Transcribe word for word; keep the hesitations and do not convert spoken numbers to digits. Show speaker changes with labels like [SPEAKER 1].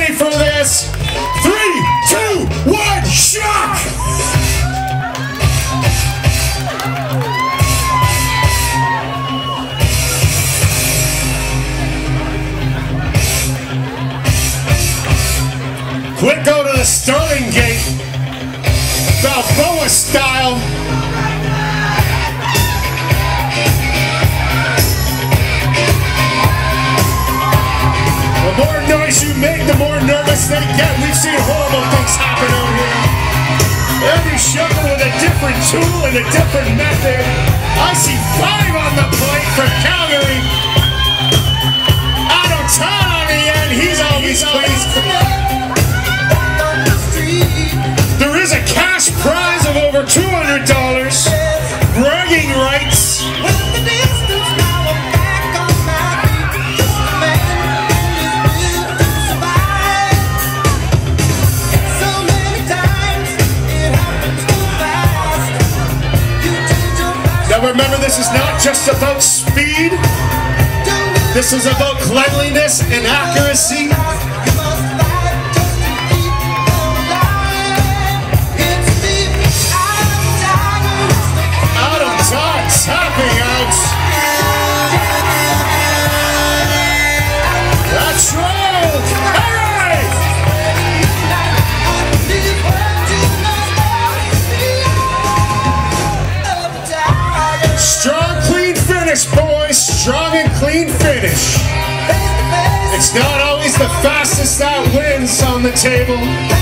[SPEAKER 1] ready for this? Three, two, one, shock! Quick go to the Sterling Gate, Balboa style. The more noise you make, the more nervous they get. We've seen horrible things happen out here. Every show with a different tool and a different method. I see five on the plate for Calgary. Adam Todd on the end, he's always pleased. There is a cash prize of over two hundred dollars. Bragging rights. Now remember, this is not just about speed. This is about cleanliness and accuracy. Tapping out. That's right. Hey! Strong, clean finish, boys. Strong and clean finish. It's not always the fastest that wins on the table.